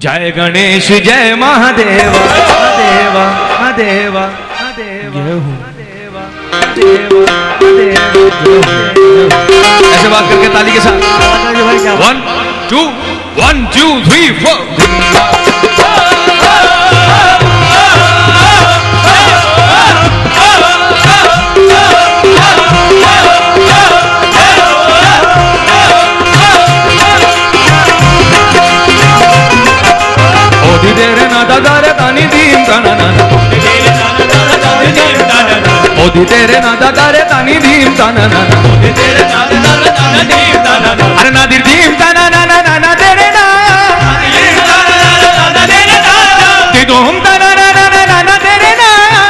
जय गणेश जय महादेवा महादेवा महादेवा महादेवा ऐसे बात करके ताली के साथ 1 2 1 2 3 4 दादा तानी दीम ताना नाना ओदी तेरे नादा तारे तानी दीम ताना नाना अरे नादिर दीम ताना नाना नाना तेरे ना तिदोम ताना नाना नाना तेरे ना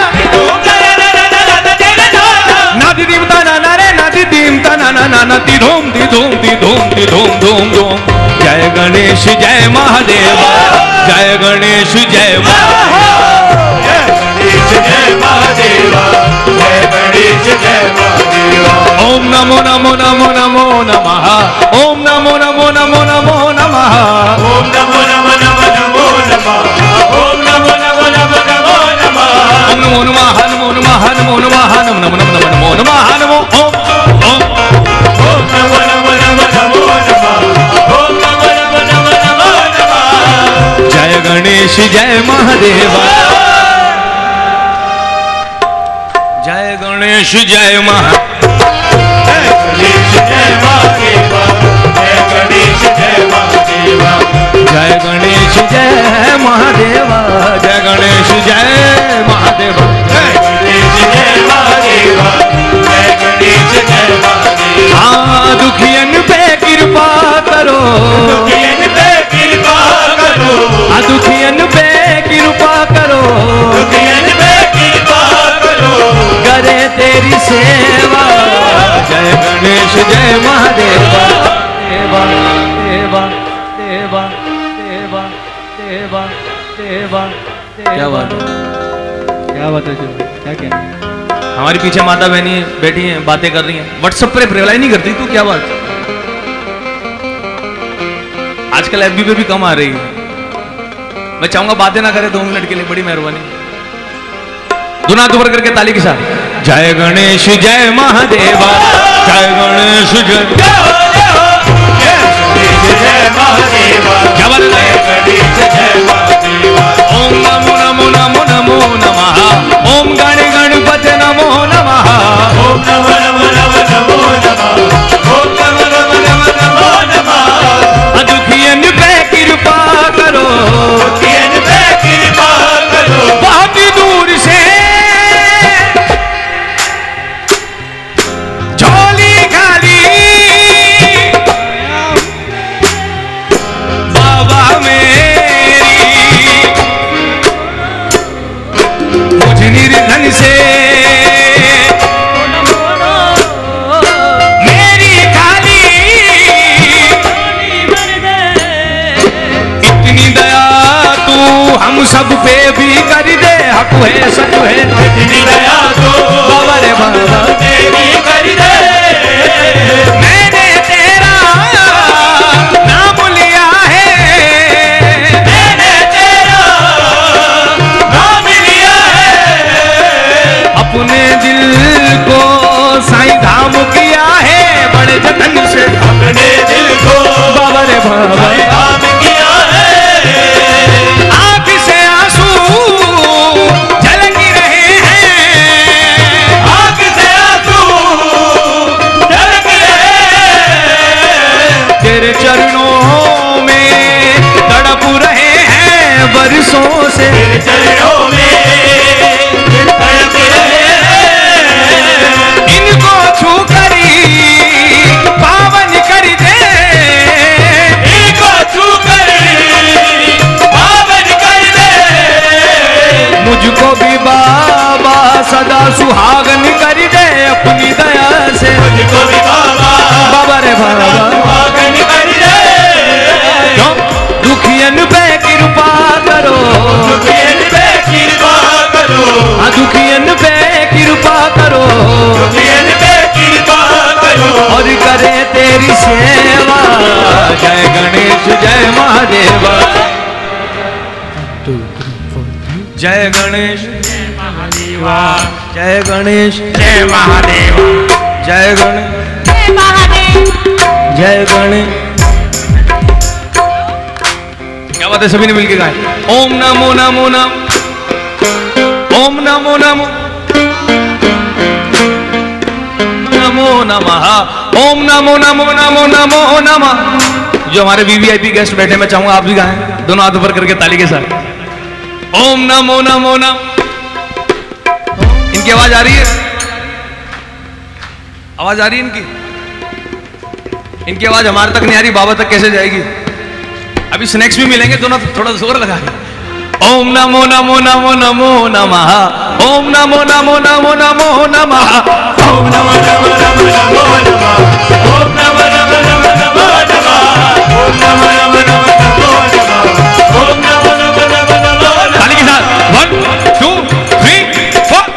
नादी दीम ताना नारे नादी दीम ताना नाना तिदोम तिदोम तिदोम तिदोम दोम दोम जय गणेश जय महादेवा जय गणेश जय महादेवा जय गणेश जय महादेवा ओम नमो नमो नमो नमो नमः ओम नमो नमो नमो नमो नमः ओम नमो नमो नमो नमो नमः ओम नमो नमो नमो नमो नमः ओम नमो नमः नमो नमः नमो नमः नमो नमो नमो नमो नमः नमो ओम ओम ओम नमो नमो नमो नमो नमः ओम नमो नमो नमो नमो नमः जय गणेश जय महादेवा जय गणेश जय गणेश जय महादेवा जय गणेश जय महादेवा जय गणेश जय महादेवा जय गणेश जय महादेवा जय गणेश जय महादेवा जय गणेश जय महादेवा हाँ दुखियन पे कृपा करो दुखियन पे कृपा करो दुखियन पे कृपा करो दुखियन पे कृपा करो करे तेरी सेवा जय गणेश जय महादेवा देवा देवा देवा देवा देवा देवा क्या बात है क्या बात है क्या क्या हमारे पीछे माता बहनी बैठी हैं बातें कर रही हैं व्हाट्सएप पर रिप्लाई नहीं करती तू क्या बात आजकल एफबी पे भी कम आ रही है मैं चाहूंगा बातें ना करे 2 मिनट के लिए बड़ी मेहरबानी दोनों हाथ ऊपर करके ताली के साथ जय गणेश जय महादेवा जय गणेश जय महादेवा ओम नमो नमो नमो नमो नमः ओम गण गणपति नमो नमः ओम नमो नमो नमो नमो नमः ओम नमो नमो नमो नमो नमः दुखियन पे कृपा करो दुखियन पे कृपा करो बहुत दूर से झोली खाली बाबा मेरी मुझ निर्धन से मेरी खाली इतनी दया तू हम सब पे भी कर दे हक है सच है इतनी दया तू बाबा रे बाबा तेरी कर दे मैंने तेरा नाम लिया है मैंने तेरा नाम लिया है अपने दिल को साईं धाम किया है बड़े जतन से अपने दिल को बाबा रे बाबा धाम किया है आँख से आंसू झलक रहे हैं आँख से आंसू झलक रहे हैं तेरे चरणों में तड़प रहे हैं बरसों से तेरे चरणों में तड़प रहे हैं इनको छू कर पावन कर दे इनको छू कर पावन कर दे मुझको भी बाबा सदा सुहागन कर दे अपनी दया से मुझको भी बाबा बाबा रे बाबा सुहागन कर दे क्यों दुखियन पे कृपा करो दुखियन पे कृपा करो दुखियन पे कृपा करो दुखियन पे कृपा करो और करे तेरी सेवा जय गणेश जय महादेवा 2 3 4 जय गणेश जय महादेवा, जय गणेश जय महादेवा, जय गणेश जय महादेव, जय गणेश। क्या बात है, सभी ने मिलकर गाए। ओम नमो नमो नमो, ओम नमो नमो नमो नमः, ओम नमो नमो नमो नमो नमः। जो हमारे वीवीआईपी गेस्ट बैठे, मैं चाहूंगा आप भी गाएं, दोनों हाथ ऊपर करके ताली के साथ। ओम नमो नमो नमः। इनकी आवाज आ रही है? आवाज आ रही है इनकी? इनकी आवाज हमारे तक नहीं आ रही, बाबा तक कैसे जाएगी? अभी स्नैक्स भी मिलेंगे, दोनों थोड़ा जोर लगा के। ओम नमो नमो नमो नमो नमः, ओम नमो नमो नमो नमो नमः, ओम नमो नमो नमो नमो नमः, ओम नमो नमो नमो नमो नमः, ओम नमो नमो नमो नमो नमः, ओम नमो नमो नमो नमो नमः। ताली के साथ 1 2 3 4।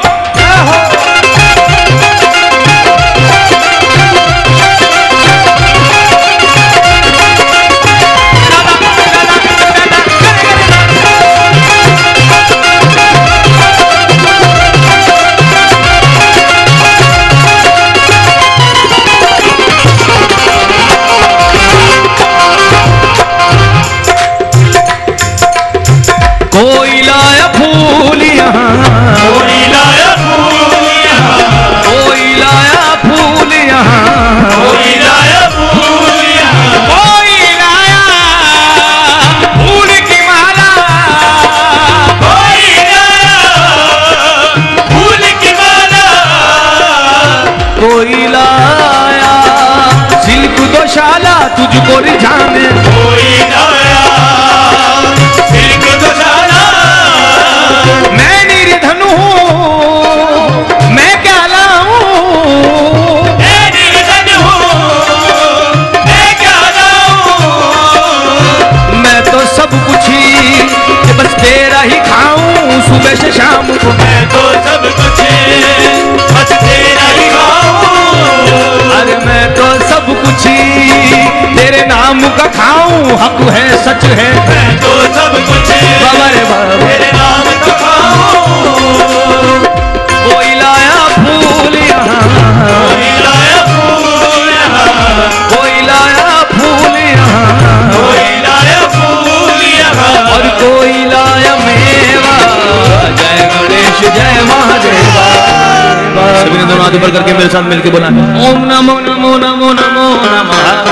कोई लाया फूल यहाँ, कोई लाया फूल यहाँ, कोई लाया फूल यहाँ, कोई लाया फूल यहाँ, कोई लाया फूल की माला, कोई लाया फूल की माला, कोई लाया सिल्क दोशाला तुझको रिझाने, कोई लाया सिल्क दोशाला। मैं निर्धन हूँ, मैं क्या लाऊं, मैं निर्धन हूँ, मैं क्या लाऊं, मैं तो सब कुछ ही बस तेरा ही खाऊं, सुबह से शाम को मैं तो सब कुछ बस तेरा ही खाऊं, अरे मैं तो सब कुछ ही तेरे नाम का खाऊं, हक है सच है, मैं तो सब कुछ बाबा रे बाबा तेरे नाम का खाऊं। कोई लाया फूल यहाँ, कोई लाया फूल यहाँ, कोई लाया फूल यहाँ, कोई लाया फूल यहाँ, और कोई लाया मेवा। जय गणेश जय महादेवा। सभी ने दोनों हाथ ऊपर करके मेरे साथ मिलकर बोला ओम नमो नमो नमो नमो नमः।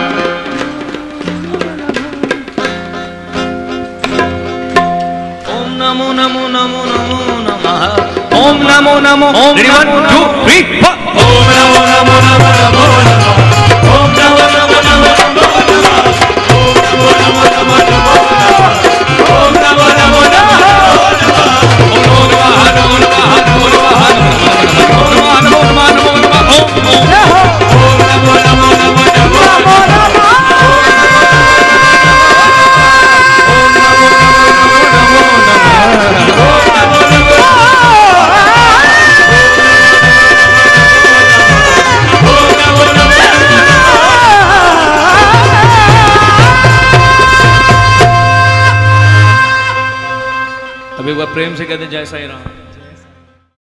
नमो नमो नमो नमो नमः, ओम नमो नमो, ओम 1 2 3 4। ओम नमो नमो नमो नमो नमः, ओम नमो नमो नमो नमो नमः, ओम नमो नमो नमो नमो नमः, ओम नमो नमो नमो नमः, ओम नमः नमो नमः नमो नमः नमो नमः नमो नमः नमो नमः, ओम नमो नमो नमो नमो नमः। अब एक बार प्रेम से कहते जय साईं राम।